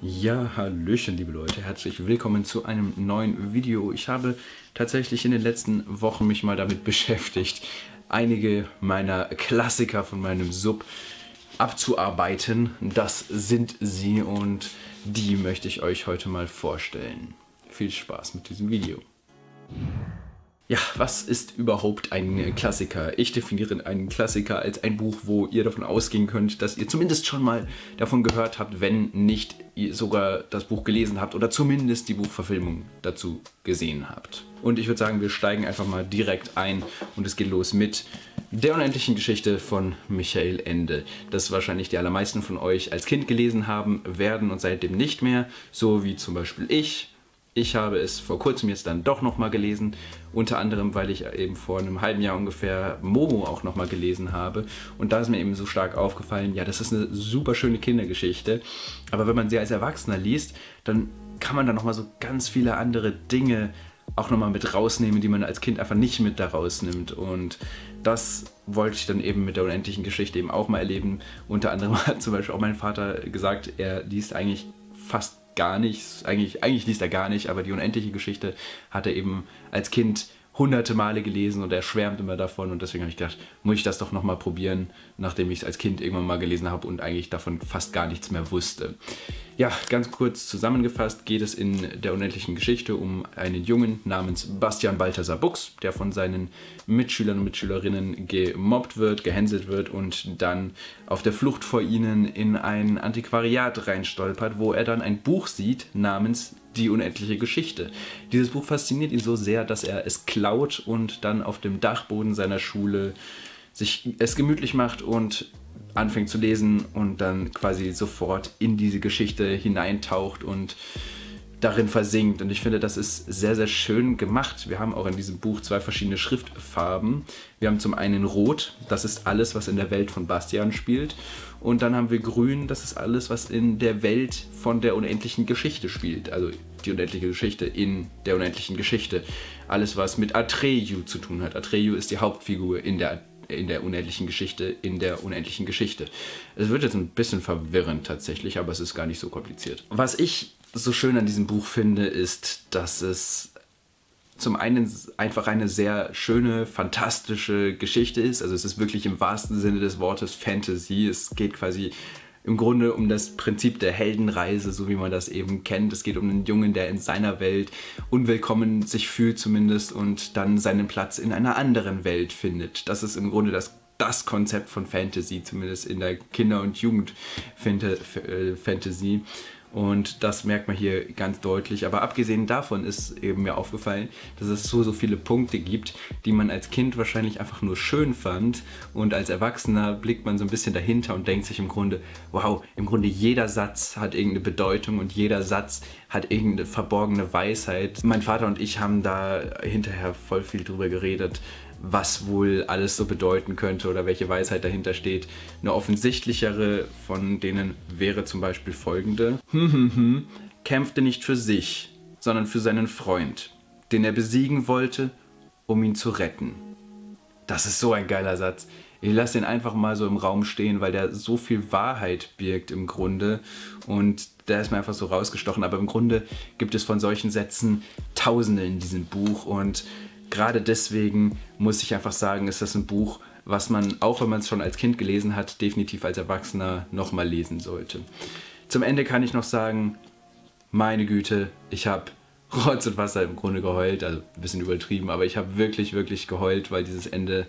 Ja, hallöchen liebe Leute, herzlich willkommen zu einem neuen Video. Ich habe tatsächlich in den letzten Wochen mich mal damit beschäftigt, einige meiner Klassiker von meinem Sub abzuarbeiten. Das sind sie und die möchte ich euch heute mal vorstellen. Viel Spaß mit diesem Video. Ja, was ist überhaupt ein Klassiker? Ich definiere einen Klassiker als ein Buch, wo ihr davon ausgehen könnt, dass ihr zumindest schon mal davon gehört habt, wenn nicht ihr sogar das Buch gelesen habt oder zumindest die Buchverfilmung dazu gesehen habt. Und ich würde sagen, wir steigen einfach mal direkt ein und es geht los mit Der unendlichen Geschichte von Michael Ende. Das wahrscheinlich die allermeisten von euch als Kind gelesen haben werden und seitdem nicht mehr, so wie zum Beispiel ich. Ich habe es vor kurzem jetzt dann doch nochmal gelesen, unter anderem, weil ich eben vor einem halben Jahr ungefähr Momo auch nochmal gelesen habe. Und da ist mir eben so stark aufgefallen, ja, das ist eine super schöne Kindergeschichte, aber wenn man sie als Erwachsener liest, dann kann man da nochmal so ganz viele andere Dinge auch nochmal mit rausnehmen, die man als Kind einfach nicht mit da rausnimmt. Und das wollte ich dann eben mit der unendlichen Geschichte eben auch mal erleben. Unter anderem hat zum Beispiel auch mein Vater gesagt, er liest eigentlich fast gar nichts, eigentlich liest er gar nicht, aber die unendliche Geschichte hat er eben als Kind hunderte Male gelesen und er schwärmt immer davon und deswegen habe ich gedacht, muss ich das doch nochmal probieren, nachdem ich es als Kind irgendwann mal gelesen habe und eigentlich davon fast gar nichts mehr wusste. Ja, ganz kurz zusammengefasst geht es in der unendlichen Geschichte um einen Jungen namens Bastian Balthasar Buchs, der von seinen Mitschülern und Mitschülerinnen gemobbt wird, gehänselt wird und dann auf der Flucht vor ihnen in ein Antiquariat reinstolpert, wo er dann ein Buch sieht namens Die unendliche Geschichte. Dieses Buch fasziniert ihn so sehr, dass er es klaut und dann auf dem Dachboden seiner Schule sich es gemütlich macht und anfängt zu lesen und dann quasi sofort in diese Geschichte hineintaucht und darin versinkt. Und ich finde, das ist sehr, sehr schön gemacht. Wir haben auch in diesem Buch zwei verschiedene Schriftfarben. Wir haben zum einen Rot, das ist alles, was in der Welt von Bastian spielt. Und dann haben wir Grün, das ist alles, was in der Welt von der unendlichen Geschichte spielt. Also die unendliche Geschichte in der unendlichen Geschichte. Alles, was mit Atreyu zu tun hat. Atreyu ist die Hauptfigur in der unendlichen Geschichte, in der unendlichen Geschichte. Es wird jetzt ein bisschen verwirrend tatsächlich, aber es ist gar nicht so kompliziert. Was ich so schön an diesem Buch finde, ist, dass es zum einen einfach eine sehr schöne, fantastische Geschichte ist. Also es ist wirklich im wahrsten Sinne des Wortes Fantasy. Es geht quasi im Grunde um das Prinzip der Heldenreise, so wie man das eben kennt. Es geht um einen Jungen, der in seiner Welt unwillkommen sich fühlt zumindest und dann seinen Platz in einer anderen Welt findet. Das ist im Grunde das Konzept von Fantasy, zumindest in der Kinder- und Jugend-Fantasy. Und das merkt man hier ganz deutlich. Aber abgesehen davon ist eben mir aufgefallen, dass es so viele Punkte gibt, die man als Kind wahrscheinlich einfach nur schön fand. Und als Erwachsener blickt man so ein bisschen dahinter und denkt sich im Grunde, wow, im Grunde jeder Satz hat irgendeine Bedeutung und jeder Satz hat irgendeine verborgene Weisheit. Mein Vater und ich haben da hinterher voll viel drüber geredet, was wohl alles so bedeuten könnte oder welche Weisheit dahinter steht. Eine offensichtlichere von denen wäre zum Beispiel folgende. Kämpfte nicht für sich, sondern für seinen Freund, den er besiegen wollte, um ihn zu retten. Das ist so ein geiler Satz. Ich lasse den einfach mal so im Raum stehen, weil der so viel Wahrheit birgt im Grunde und der ist mir einfach so rausgestochen. Aber im Grunde gibt es von solchen Sätzen Tausende in diesem Buch und gerade deswegen muss ich einfach sagen, ist das ein Buch, was man, auch wenn man es schon als Kind gelesen hat, definitiv als Erwachsener nochmal lesen sollte. Zum Ende kann ich noch sagen, meine Güte, ich habe Rotz und Wasser im Grunde geheult, also ein bisschen übertrieben, aber ich habe wirklich, wirklich geheult, weil dieses Ende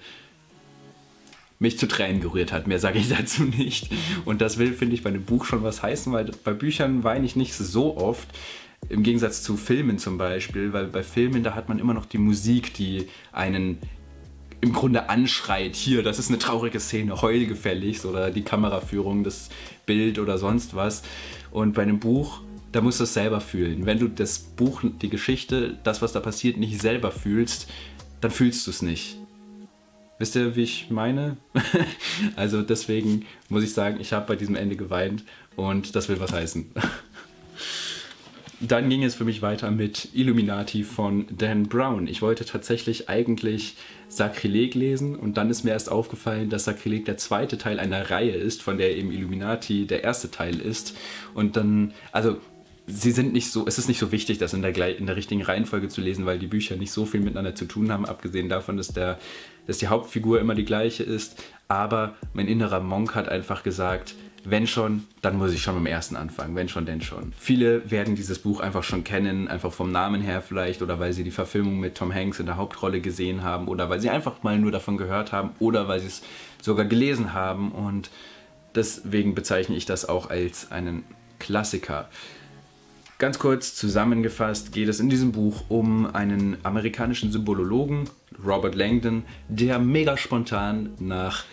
mich zu Tränen gerührt hat. Mehr sage ich dazu nicht. Und das will, finde ich, bei einem Buch schon was heißen, weil bei Büchern weine ich nicht so oft. Im Gegensatz zu Filmen zum Beispiel, weil bei Filmen, da hat man immer noch die Musik, die einen im Grunde anschreit, hier, das ist eine traurige Szene, heul gefälligst, oder die Kameraführung, das Bild oder sonst was. Und bei einem Buch, da musst du es selber fühlen. Wenn du das Buch, die Geschichte, das, was da passiert, nicht selber fühlst, dann fühlst du es nicht. Wisst ihr, wie ich meine? Also deswegen muss ich sagen, ich habe bei diesem Ende geweint und das will was heißen. Dann ging es für mich weiter mit Illuminati von Dan Brown. Ich wollte tatsächlich eigentlich Sakrileg lesen und dann ist mir erst aufgefallen, dass Sakrileg der zweite Teil einer Reihe ist, von der eben Illuminati der erste Teil ist. Und dann, also sie sind nicht so, es ist nicht so wichtig, das in der richtigen Reihenfolge zu lesen, weil die Bücher nicht so viel miteinander zu tun haben, abgesehen davon, dass die Hauptfigur immer die gleiche ist. Aber mein innerer Monk hat einfach gesagt, wenn schon, dann muss ich schon mit dem ersten anfangen. Wenn schon, denn schon. Viele werden dieses Buch einfach schon kennen, einfach vom Namen her vielleicht, oder weil sie die Verfilmung mit Tom Hanks in der Hauptrolle gesehen haben, oder weil sie einfach mal nur davon gehört haben, oder weil sie es sogar gelesen haben. Und deswegen bezeichne ich das auch als einen Klassiker. Ganz kurz zusammengefasst geht es in diesem Buch um einen amerikanischen Symbolologen, Robert Langdon, der mega spontan nach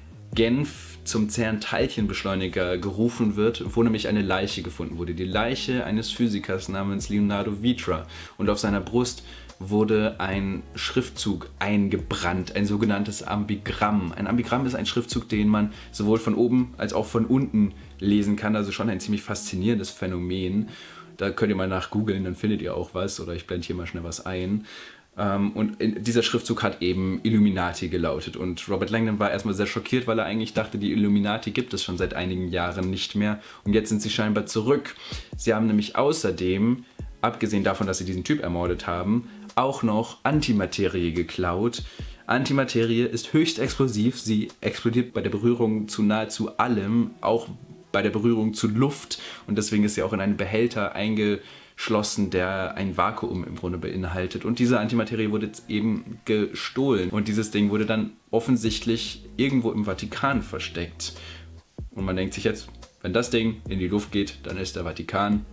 Genf zum CERN-Teilchenbeschleuniger gerufen wird, wo nämlich eine Leiche gefunden wurde. Die Leiche eines Physikers namens Leonardo Vitra. Und auf seiner Brust wurde ein Schriftzug eingebrannt, ein sogenanntes Ambigramm. Ein Ambigramm ist ein Schriftzug, den man sowohl von oben als auch von unten lesen kann. Also schon ein ziemlich faszinierendes Phänomen. Da könnt ihr mal nach googeln, dann findet ihr auch was. Oder ich blende hier mal schnell was ein. Und dieser Schriftzug hat eben Illuminati gelautet. Und Robert Langdon war erstmal sehr schockiert, weil er eigentlich dachte, die Illuminati gibt es schon seit einigen Jahren nicht mehr. Und jetzt sind sie scheinbar zurück. Sie haben nämlich außerdem, abgesehen davon, dass sie diesen Typ ermordet haben, auch noch Antimaterie geklaut. Antimaterie ist höchst explosiv. Sie explodiert bei der Berührung zu nahezu allem, auch bei der Berührung zu Luft. Und deswegen ist sie auch in einen Behälter eingeschlossen, der ein Vakuum im Grunde beinhaltet. Und diese Antimaterie wurde jetzt eben gestohlen. Und dieses Ding wurde dann offensichtlich irgendwo im Vatikan versteckt. Und man denkt sich jetzt, wenn das Ding in die Luft geht, dann ist der Vatikan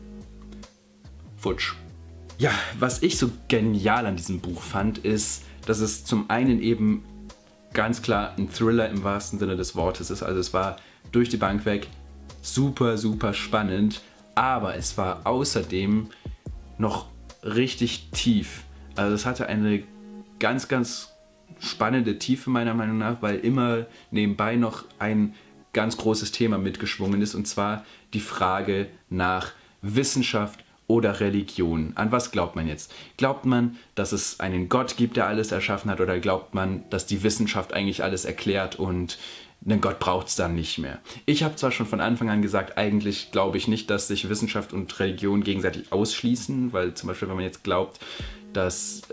futsch. Ja, was ich so genial an diesem Buch fand, ist, dass es zum einen eben ganz klar ein Thriller im wahrsten Sinne des Wortes ist. Also es war durch die Bank weg super, super spannend. Aber es war außerdem noch richtig tief. Also es hatte eine ganz, ganz spannende Tiefe meiner Meinung nach, weil immer nebenbei noch ein ganz großes Thema mitgeschwungen ist, und zwar die Frage nach Wissenschaft oder Religion. An was glaubt man jetzt? Glaubt man, dass es einen Gott gibt, der alles erschaffen hat, oder glaubt man, dass die Wissenschaft eigentlich alles erklärt und einen Gott braucht es dann nicht mehr? Ich habe zwar schon von Anfang an gesagt, eigentlich glaube ich nicht, dass sich Wissenschaft und Religion gegenseitig ausschließen, weil zum Beispiel, wenn man jetzt glaubt, dass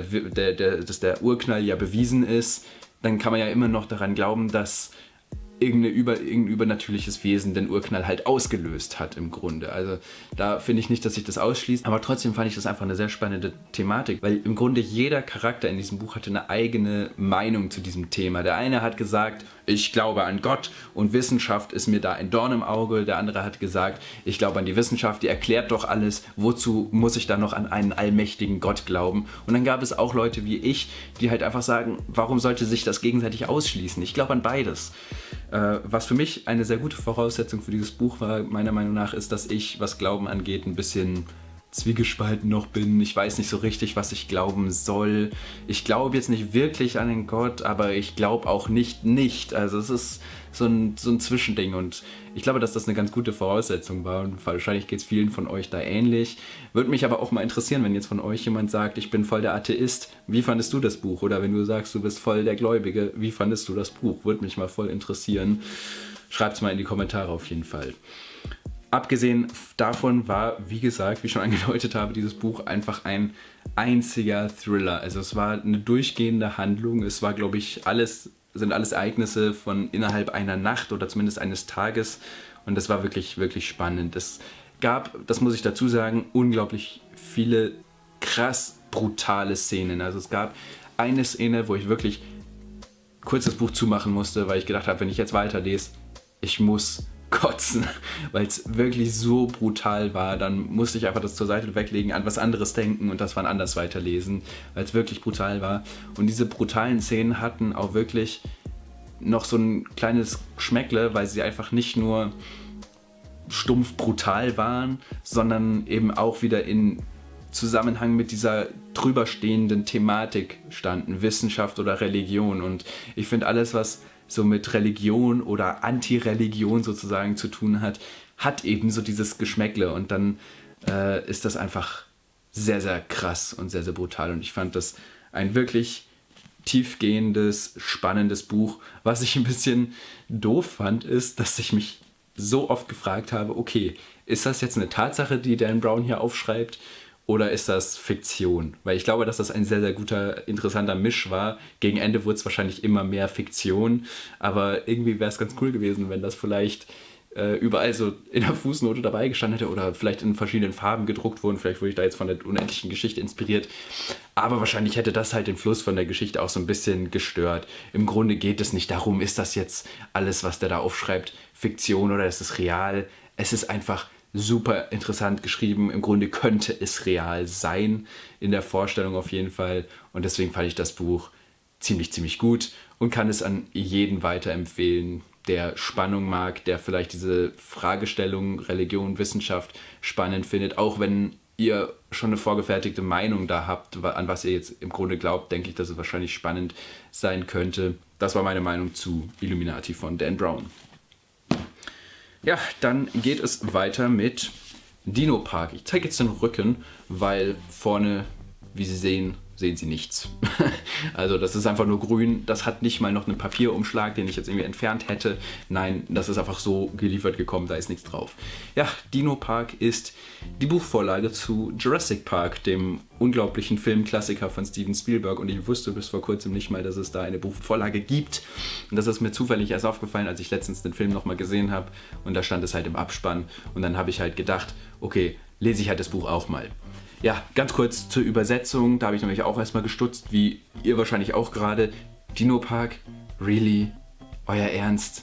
der Urknall ja bewiesen ist, dann kann man ja immer noch daran glauben, dass irgendein übernatürliches Wesen den Urknall halt ausgelöst hat im Grunde. Also da finde ich nicht, dass sich das ausschließt, aber trotzdem fand ich das einfach eine sehr spannende Thematik, weil im Grunde jeder Charakter in diesem Buch hatte eine eigene Meinung zu diesem Thema. Der eine hat gesagt, ich glaube an Gott und Wissenschaft ist mir da ein Dorn im Auge. Der andere hat gesagt, ich glaube an die Wissenschaft, die erklärt doch alles. Wozu muss ich da noch an einen allmächtigen Gott glauben? Und dann gab es auch Leute wie ich, die halt einfach sagen, warum sollte sich das gegenseitig ausschließen? Ich glaube an beides. Was für mich eine sehr gute Voraussetzung für dieses Buch war, meiner Meinung nach, ist, dass ich, was Glauben angeht, ein bisschen zwiegespalten noch bin. Ich weiß nicht so richtig, was ich glauben soll. Ich glaube jetzt nicht wirklich an den Gott, aber ich glaube auch nicht. Also es ist so ein Zwischending, und ich glaube, dass das eine ganz gute Voraussetzung war, und wahrscheinlich geht es vielen von euch da ähnlich. Würde mich aber auch mal interessieren, wenn jetzt von euch jemand sagt, ich bin voll der Atheist, wie fandest du das Buch? Oder wenn du sagst, du bist voll der Gläubige, wie fandest du das Buch? Würde mich mal voll interessieren. Schreibt es mal in die Kommentare auf jeden Fall. Abgesehen davon war, wie gesagt, wie ich schon angedeutet habe, dieses Buch einfach ein einziger Thriller. Also es war eine durchgehende Handlung. Es war, glaube ich, sind alles Ereignisse von innerhalb einer Nacht oder zumindest eines Tages. Und das war wirklich, wirklich spannend. Es gab, das muss ich dazu sagen, unglaublich viele krass brutale Szenen. Also es gab eine Szene, wo ich wirklich kurz das Buch zumachen musste, weil ich gedacht habe, wenn ich jetzt weiterlese, ich muss kotzen, weil es wirklich so brutal war. Dann musste ich einfach das zur Seite weglegen, an was anderes denken und das wann anders weiterlesen, weil es wirklich brutal war. Und diese brutalen Szenen hatten auch wirklich noch so ein kleines Geschmäckle, weil sie einfach nicht nur stumpf brutal waren, sondern eben auch wieder in Zusammenhang mit dieser drüberstehenden Thematik standen, Wissenschaft oder Religion. Und ich finde, alles, was so mit Religion oder Anti-Religion sozusagen zu tun hat, hat eben so dieses Geschmäckle. Und dann ist das einfach sehr, sehr krass und sehr, sehr brutal. Und ich fand das ein wirklich tiefgehendes, spannendes Buch. Was ich ein bisschen doof fand, ist, dass ich mich so oft gefragt habe, okay, ist das jetzt eine Tatsache, die Dan Brown hier aufschreibt, oder ist das Fiktion? Weil ich glaube, dass das ein sehr, sehr guter, interessanter Misch war. Gegen Ende wurde es wahrscheinlich immer mehr Fiktion, aber irgendwie wäre es ganz cool gewesen, wenn das vielleicht überall so in der Fußnote dabei gestanden hätte oder vielleicht in verschiedenen Farben gedruckt wurden. Vielleicht wurde ich da jetzt von der unendlichen Geschichte inspiriert. Aber wahrscheinlich hätte das halt den Fluss von der Geschichte auch so ein bisschen gestört. Im Grunde geht es nicht darum, ist das jetzt alles, was der da aufschreibt, Fiktion oder ist es real? Es ist einfach super interessant geschrieben. Im Grunde könnte es real sein, in der Vorstellung auf jeden Fall. Und deswegen fand ich das Buch ziemlich, ziemlich gut und kann es an jeden weiterempfehlen, der Spannung mag, der vielleicht diese Fragestellung Religion, Wissenschaft spannend findet. Auch wenn ihr schon eine vorgefertigte Meinung da habt, an was ihr jetzt im Grunde glaubt, denke ich, dass es wahrscheinlich spannend sein könnte. Das war meine Meinung zu Illuminati von Dan Brown. Ja, dann geht es weiter mit Dino Park. Ich zeige jetzt den Rücken, weil vorne, wie Sie sehen, sehen Sie nichts. Also das ist einfach nur grün. Das hat nicht mal noch einen Papierumschlag, den ich jetzt irgendwie entfernt hätte. Nein, das ist einfach so geliefert gekommen, da ist nichts drauf. Ja, Dino Park ist die Buchvorlage zu Jurassic Park, dem unglaublichen Filmklassiker von Steven Spielberg. Und ich wusste bis vor kurzem nicht mal, dass es da eine Buchvorlage gibt. Und das ist mir zufällig erst aufgefallen, als ich letztens den Film nochmal gesehen habe. Und da stand es halt im Abspann. Und dann habe ich halt gedacht, okay, lese ich halt das Buch auch mal. Ja, ganz kurz zur Übersetzung, da habe ich nämlich auch erstmal gestutzt, wie ihr wahrscheinlich auch gerade. Dino Park, really? Euer Ernst?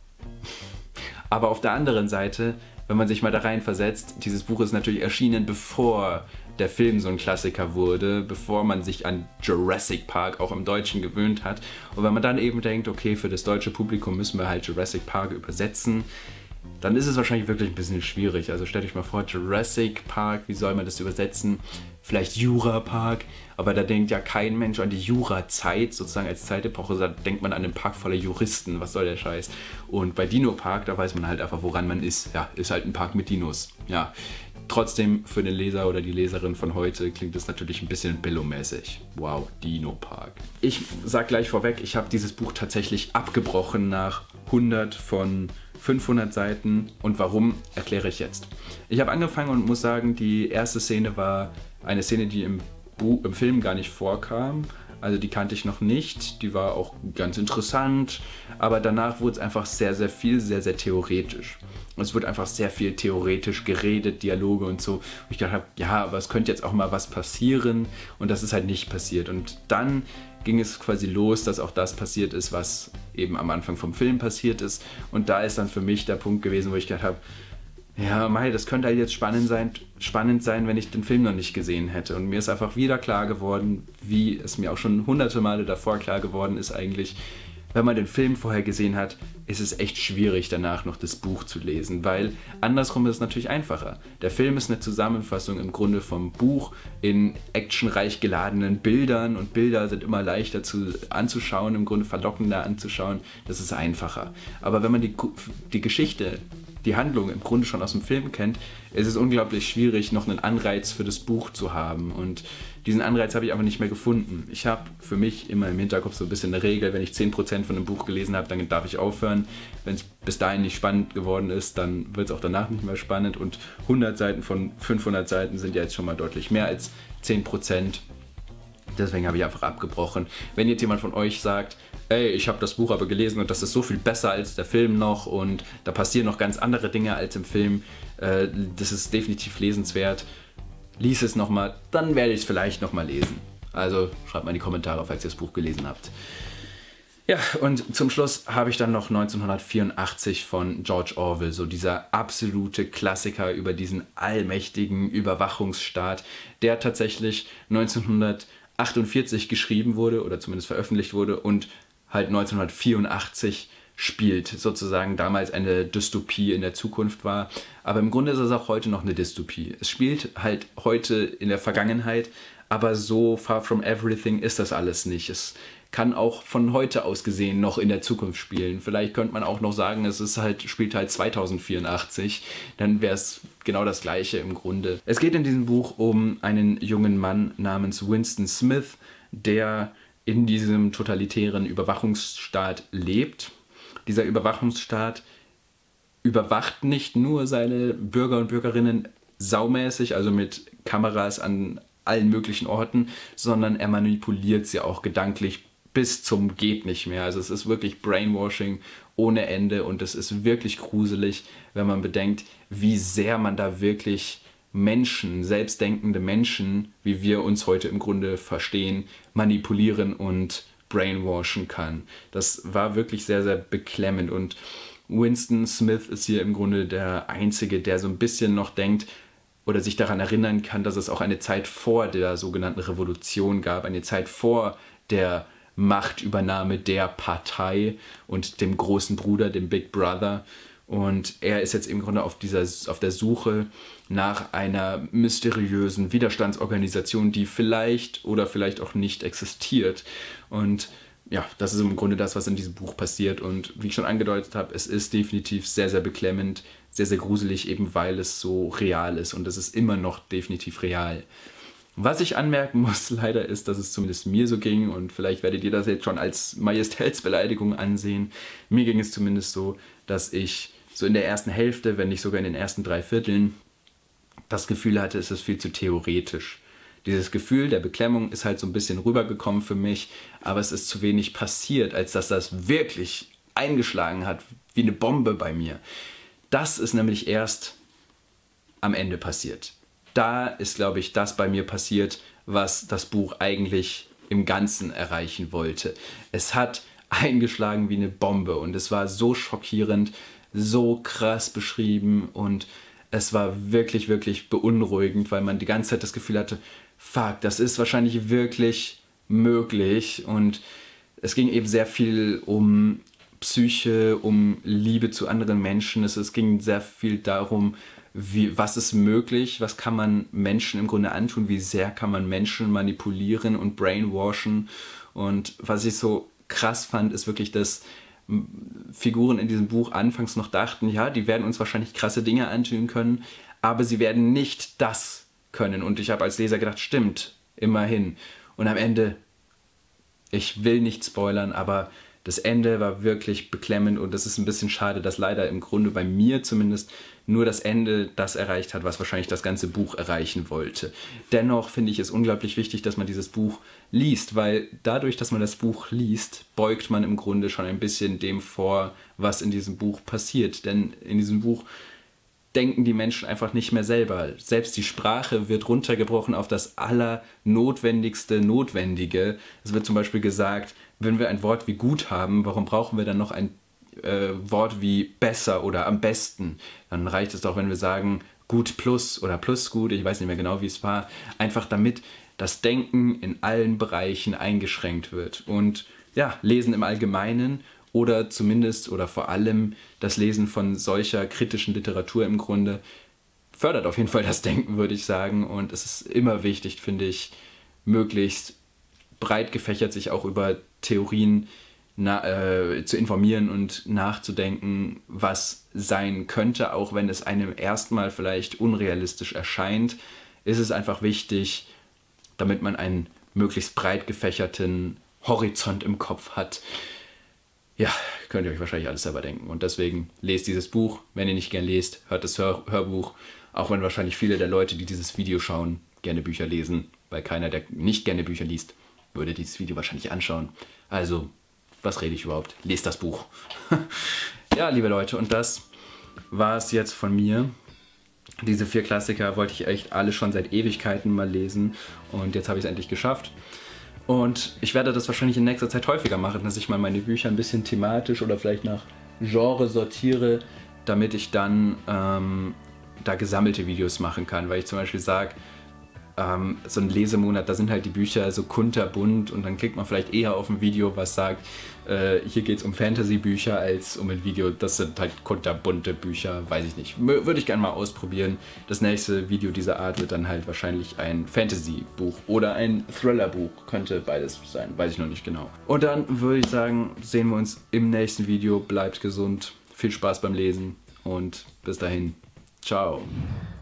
Aber auf der anderen Seite, wenn man sich mal da rein versetzt, dieses Buch ist natürlich erschienen, bevor der Film so ein Klassiker wurde, bevor man sich an Jurassic Park auch im Deutschen gewöhnt hat. Und wenn man dann eben denkt, okay, für das deutsche Publikum müssen wir halt Jurassic Park übersetzen, dann ist es wahrscheinlich wirklich ein bisschen schwierig. Also stellt euch mal vor, Jurassic Park, wie soll man das übersetzen? Vielleicht Jura Park, aber da denkt ja kein Mensch an die Jura-Zeit, sozusagen als Zeitepoche, da denkt man an einen Park voller Juristen, was soll der Scheiß? Und bei Dino Park, da weiß man halt einfach, woran man ist. Ja, ist halt ein Park mit Dinos. Ja, trotzdem für den Leser oder die Leserin von heute klingt es natürlich ein bisschen billomäßig. Wow, Dino Park. Ich sag gleich vorweg, ich habe dieses Buch tatsächlich abgebrochen nach 100 von 500 Seiten. Und warum, erkläre ich jetzt. Ich habe angefangen und muss sagen, die erste Szene war eine Szene, die im Film gar nicht vorkam. Also die kannte ich noch nicht. Die war auch ganz interessant. Aber danach wurde es einfach sehr, sehr viel, sehr, sehr theoretisch. Es wird einfach sehr viel theoretisch geredet, Dialoge und so. Und ich dachte, ja, aber es könnte jetzt auch mal was passieren. Und das ist halt nicht passiert. Und dann ging es quasi los, dass auch das passiert ist, was eben am Anfang vom Film passiert ist. Und da ist dann für mich der Punkt gewesen, wo ich gedacht habe, ja, Mai, das könnte halt jetzt spannend sein, wenn ich den Film noch nicht gesehen hätte. Und mir ist einfach wieder klar geworden, wie es mir auch schon hunderte Male davor klar geworden ist eigentlich, wenn man den Film vorher gesehen hat, ist es echt schwierig, danach noch das Buch zu lesen, weil andersrum ist es natürlich einfacher. Der Film ist eine Zusammenfassung im Grunde vom Buch in actionreich geladenen Bildern und Bilder sind immer leichter anzuschauen, im Grunde verlockender anzuschauen, das ist einfacher. Aber wenn man die Geschichte, die Handlung im Grunde schon aus dem Film kennt, ist es unglaublich schwierig, noch einen Anreiz für das Buch zu haben. Und diesen Anreiz habe ich einfach nicht mehr gefunden. Ich habe für mich immer im Hinterkopf so ein bisschen eine Regel, wenn ich 10% von einem Buch gelesen habe, dann darf ich aufhören. Wenn es bis dahin nicht spannend geworden ist, dann wird es auch danach nicht mehr spannend. Und 100 Seiten von 500 Seiten sind ja jetzt schon mal deutlich mehr als 10%. Deswegen habe ich einfach abgebrochen. Wenn jetzt jemand von euch sagt, ey, ich habe das Buch aber gelesen und das ist so viel besser als der Film noch und da passieren noch ganz andere Dinge als im Film, das ist definitiv lesenswert, lies es nochmal, dann werde ich es vielleicht nochmal lesen. Also schreibt mal in die Kommentare, falls ihr das Buch gelesen habt. Ja, und zum Schluss habe ich dann noch 1984 von George Orwell, so dieser absolute Klassiker über diesen allmächtigen Überwachungsstaat, der tatsächlich 1948 geschrieben wurde oder zumindest veröffentlicht wurde und halt 1984 spielt, sozusagen damals eine Dystopie in der Zukunft war. Aber im Grunde ist es auch heute noch eine Dystopie. Es spielt halt heute in der Vergangenheit, aber so far from everything ist das alles nicht. Es kann auch von heute aus gesehen noch in der Zukunft spielen. Vielleicht könnte man auch noch sagen, spielt halt 2084, dann wäre es genau das Gleiche im Grunde. Es geht in diesem Buch um einen jungen Mann namens Winston Smith, der in diesem totalitären Überwachungsstaat lebt. Dieser Überwachungsstaat überwacht nicht nur seine Bürger und Bürgerinnen saumäßig, also mit Kameras an allen möglichen Orten, sondern er manipuliert sie auch gedanklich bis zum geht nicht mehr. Also es ist wirklich Brainwashing ohne Ende und es ist wirklich gruselig, wenn man bedenkt, wie sehr man da wirklich Menschen, selbstdenkende Menschen, wie wir uns heute im Grunde verstehen, manipulieren und brainwashen kann. Das war wirklich sehr, sehr beklemmend und Winston Smith ist hier im Grunde der Einzige, der so ein bisschen noch denkt, oder sich daran erinnern kann, dass es auch eine Zeit vor der sogenannten Revolution gab, eine Zeit vor der Machtübernahme der Partei und dem großen Bruder, dem Big Brother. Und er ist jetzt im Grunde auf der Suche nach einer mysteriösen Widerstandsorganisation, die vielleicht oder vielleicht auch nicht existiert. Und ja, das ist im Grunde das, was in diesem Buch passiert. Und wie ich schon angedeutet habe, es ist definitiv sehr, sehr beklemmend, sehr, sehr gruselig, eben weil es so real ist. Und es ist immer noch definitiv real. Was ich anmerken muss leider ist, dass es zumindest mir so ging und vielleicht werdet ihr das jetzt schon als Majestätsbeleidigung ansehen. Mir ging es zumindest so, dass ich so in der ersten Hälfte, wenn nicht sogar in den ersten 3/4, das Gefühl hatte, es ist viel zu theoretisch. Dieses Gefühl der Beklemmung ist halt so ein bisschen rübergekommen für mich, aber es ist zu wenig passiert, als dass das wirklich eingeschlagen hat, wie eine Bombe bei mir. Das ist nämlich erst am Ende passiert. Da ist, glaube ich, das bei mir passiert, was das Buch eigentlich im Ganzen erreichen wollte. Es hat eingeschlagen wie eine Bombe und es war so schockierend, so krass beschrieben und es war wirklich, wirklich beunruhigend, weil man die ganze Zeit das Gefühl hatte, fuck, das ist wahrscheinlich wirklich möglich. Und es ging eben sehr viel um Psyche, um Liebe zu anderen Menschen. Es ging sehr viel darum, was ist möglich, was kann man Menschen im Grunde antun, wie sehr kann man Menschen manipulieren und brainwashen. Und was ich so krass fand, ist wirklich, dass Figuren in diesem Buch anfangs noch dachten, ja, die werden uns wahrscheinlich krasse Dinge antun können, aber sie werden nicht das können. Und ich habe als Leser gedacht, stimmt, immerhin. Und am Ende, ich will nicht spoilern, aber das Ende war wirklich beklemmend und es ist ein bisschen schade, dass leider im Grunde bei mir zumindest nur das Ende das erreicht hat, was wahrscheinlich das ganze Buch erreichen wollte. Dennoch finde ich es unglaublich wichtig, dass man dieses Buch liest, weil dadurch, dass man das Buch liest, beugt man im Grunde schon ein bisschen dem vor, was in diesem Buch passiert. Denn in diesem Buch denken die Menschen einfach nicht mehr selber. Selbst die Sprache wird runtergebrochen auf das allernotwendigste Notwendige. Es wird zum Beispiel gesagt, wenn wir ein Wort wie gut haben, warum brauchen wir dann noch ein Wort wie besser oder am besten? Dann reicht es doch, wenn wir sagen gut plus oder plus gut, ich weiß nicht mehr genau, wie es war, einfach damit das Denken in allen Bereichen eingeschränkt wird. Und ja, Lesen im Allgemeinen oder zumindest oder vor allem das Lesen von solcher kritischen Literatur im Grunde fördert auf jeden Fall das Denken, würde ich sagen. Und es ist immer wichtig, finde ich, möglichst breit gefächert sich auch über Theorien zu informieren und nachzudenken, was sein könnte, auch wenn es einem erstmal vielleicht unrealistisch erscheint, ist es einfach wichtig, damit man einen möglichst breit gefächerten Horizont im Kopf hat. Ja, könnt ihr euch wahrscheinlich alles selber denken. Und deswegen lest dieses Buch. Wenn ihr nicht gern lest, hört das Hörbuch. Auch wenn wahrscheinlich viele der Leute, die dieses Video schauen, gerne Bücher lesen. Weil keiner, der nicht gerne Bücher liest, würde dieses Video wahrscheinlich anschauen. Also, was rede ich überhaupt? Lest das Buch. Ja, liebe Leute, und das war es jetzt von mir. Diese 4 Klassiker wollte ich echt alle schon seit Ewigkeiten mal lesen. Und jetzt habe ich es endlich geschafft. Und ich werde das wahrscheinlich in nächster Zeit häufiger machen, dass ich mal meine Bücher ein bisschen thematisch oder vielleicht nach Genre sortiere, damit ich dann da gesammelte Videos machen kann. Weil ich zum Beispiel sage, so ein Lesemonat, da sind halt die Bücher so kunterbunt und dann klickt man vielleicht eher auf ein Video, was sagt, hier geht es um Fantasy-Bücher als um ein Video, das sind halt kunterbunte Bücher, weiß ich nicht. Würde ich gerne mal ausprobieren. Das nächste Video dieser Art wird dann halt wahrscheinlich ein Fantasy-Buch oder ein Thriller-Buch, könnte beides sein, weiß ich noch nicht genau. Und dann würde ich sagen, sehen wir uns im nächsten Video, bleibt gesund, viel Spaß beim Lesen und bis dahin, ciao.